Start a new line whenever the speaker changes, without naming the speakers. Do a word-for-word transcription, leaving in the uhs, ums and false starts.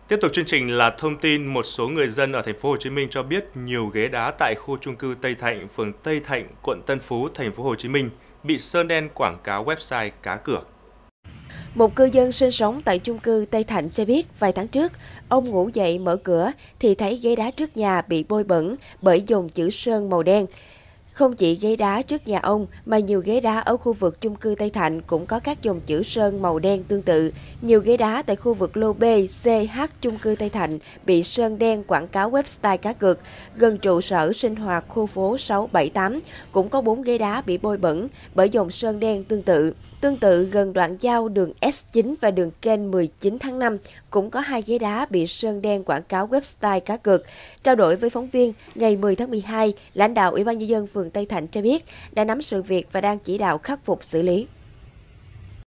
Tiếp tục chương trình là thông tin một số người dân ở thành phố Hồ Chí Minh cho biết nhiều ghế đá tại khu chung cư Tây Thạnh, phường Tây Thạnh, quận Tân Phú, thành phố Hồ Chí Minh bị sơn đen quảng cáo website cá cược.
Một cư dân sinh sống tại chung cư Tây Thạnh cho biết vài tháng trước, ông ngủ dậy mở cửa thì thấy ghế đá trước nhà bị bôi bẩn bởi dùng chữ sơn màu đen. Không chỉ ghế đá trước nhà ông mà nhiều ghế đá ở khu vực chung cư Tây Thạnh cũng có các dòng chữ sơn màu đen tương tự. Nhiều ghế đá tại khu vực lô B, C, H chung cư Tây Thạnh bị sơn đen quảng cáo website cá cược. Gần trụ sở sinh hoạt khu phố sáu bảy tám cũng có bốn ghế đá bị bôi bẩn bởi dòng sơn đen tương tự. Tương tự gần đoạn giao đường S chín và đường kênh mười chín tháng năm cũng có hai ghế đá bị sơn đen quảng cáo website cá cược. Trao đổi với phóng viên, ngày mười tháng mười hai, lãnh đạo Ủy ban nhân dân phường Tây Thạnh cho biết đã nắm sự việc và đang chỉ đạo khắc phục xử lý.